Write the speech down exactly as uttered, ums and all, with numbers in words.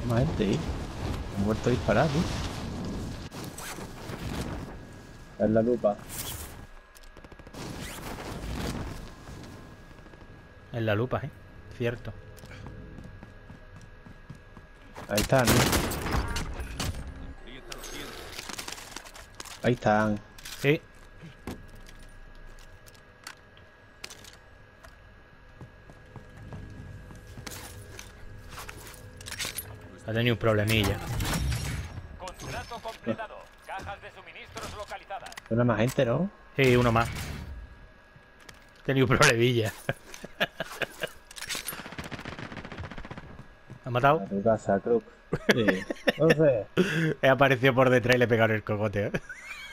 Más gente ahí. Me he vuelto a disparar, tío. Es la lupa. En la lupa, ¿eh? Cierto. Ahí están, ¿no? Ahí están. Sí. Ha tenido un problemilla. Contrato completado. Cajas de suministros localizadas. Una más gente, ¿no? Sí, uno más. Ha tenido un problemilla. ¿Ha matado? A tu casa, Crook. Sí. Entonces. He aparecido por detrás y le he pegado en el cogote, ¿eh?